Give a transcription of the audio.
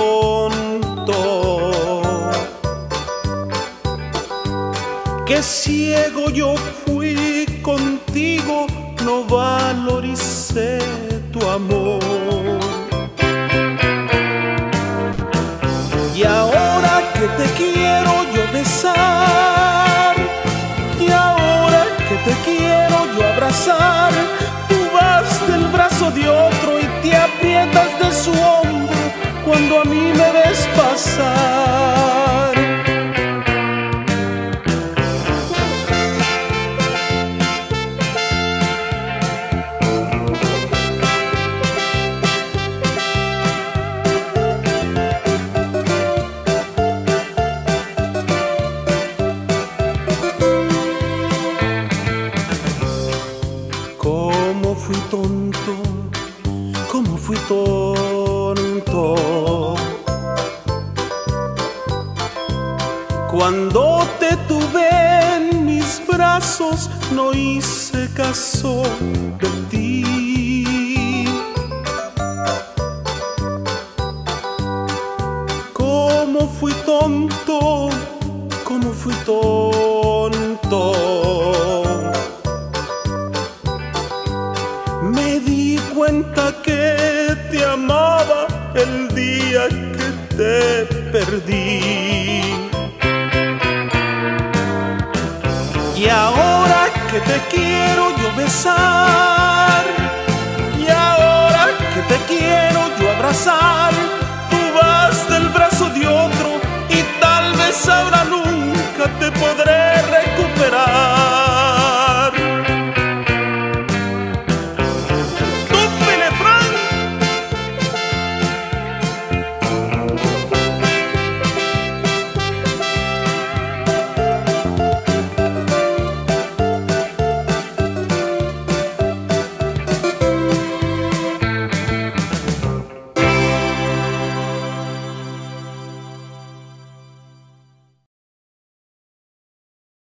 tonto. Qué ciego yo fui contigo, no valoricé tu amor. Y ahora que te quiero yo besar, y ahora que te quiero yo abrazar, tú vas del brazo de otro y te aprietas de su hombro cuando a mí me ves pasar. Cómo fui tonto, cómo fui tonto. Cuando te tuve en mis brazos no hice caso de ti. Cómo fui tonto, cómo fui tonto. Me di cuenta que te amaba el día que te perdí. Y ahora que te quiero yo besar, y ahora que te quiero yo abrazar,